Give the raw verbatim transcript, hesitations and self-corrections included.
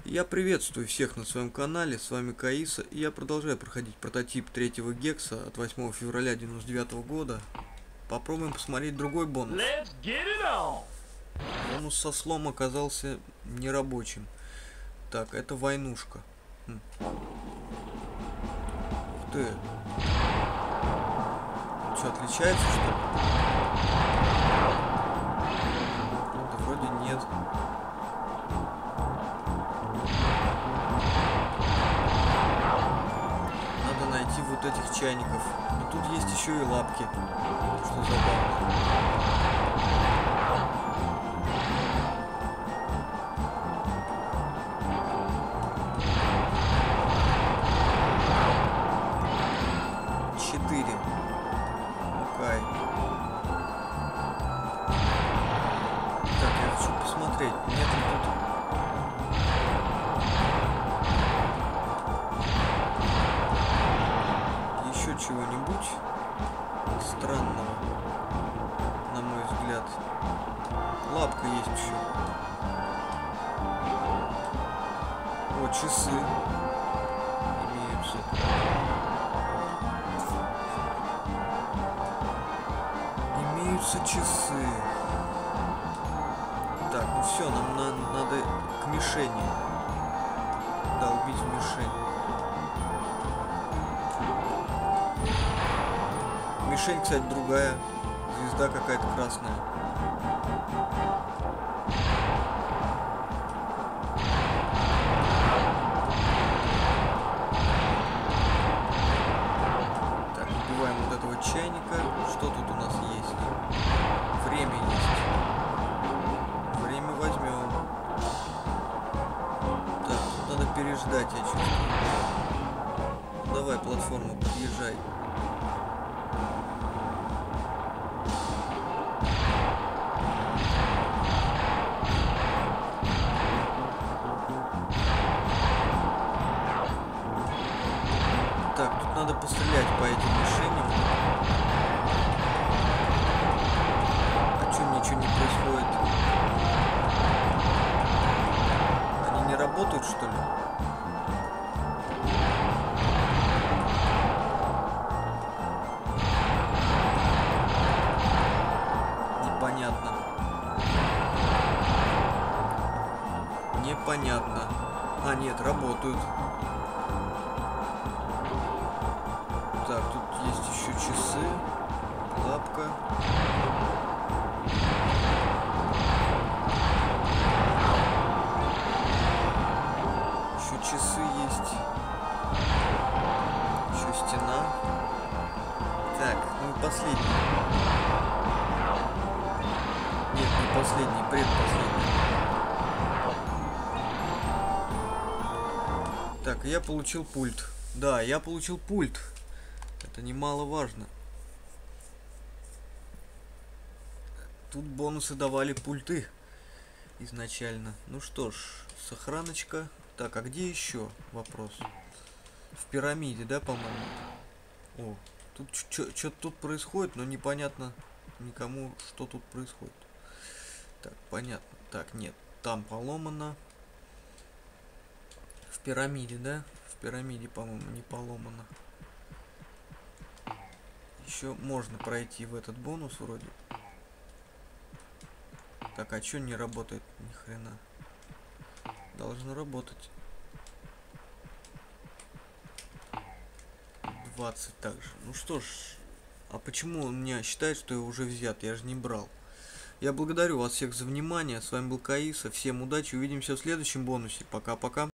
Я приветствую всех на своем канале, с вами Каиса, и я продолжаю проходить прототип третьего гекса от восьмого февраля девяносто девятого года. Попробуем посмотреть другой бонус. Бонус со слом оказался нерабочим. Так, это войнушка. Хм. Ух ты. Что, отличается, что ли? Да вроде нет. Надо найти вот этих чайников. Но тут есть еще и лапки. Что забавно. Четыре. Окей. Так, я хочу посмотреть, нет ли тут... еще чего-нибудь странного, на мой взгляд. Лапка есть еще. О, часы имеются. Имеются часы. Так, ну все, нам на надо к мишени. Долбить в мишень. Мишень, кстати, другая. Звезда какая-то красная. Так, убиваем вот этого чайника. Что тут у нас есть? Время есть. Время возьмем. Так, тут надо переждать, я чувствую. Давай, платформа, подъезжай. Так, тут надо пострелять по этим мишеням. А чё ничего не происходит? Они не работают, что ли? Непонятно. Непонятно. А, нет, работают. Так, тут есть еще часы, лапка. Еще часы есть. Еще стена. Так, ну и последний. Нет, не последний, предпоследний. Так, я получил пульт. Да, я получил пульт. Это немаловажно. Тут бонусы давали пульты изначально. Ну что ж, сохраночка. Так, а где еще вопрос? В пирамиде, да, по-моему? О, тут что-то тут происходит, но непонятно никому, что тут происходит. Так, понятно. Так, нет, там поломано. В пирамиде, да? В пирамиде, по-моему, не поломано. Еще можно пройти в этот бонус вроде. Так, а что не работает? Ни хрена. Должно работать. двадцать также. Ну что ж. А почему он меня считает, что я уже взят? Я же не брал. Я благодарю вас всех за внимание. С вами был Каиса. Всем удачи. Увидимся в следующем бонусе. Пока-пока.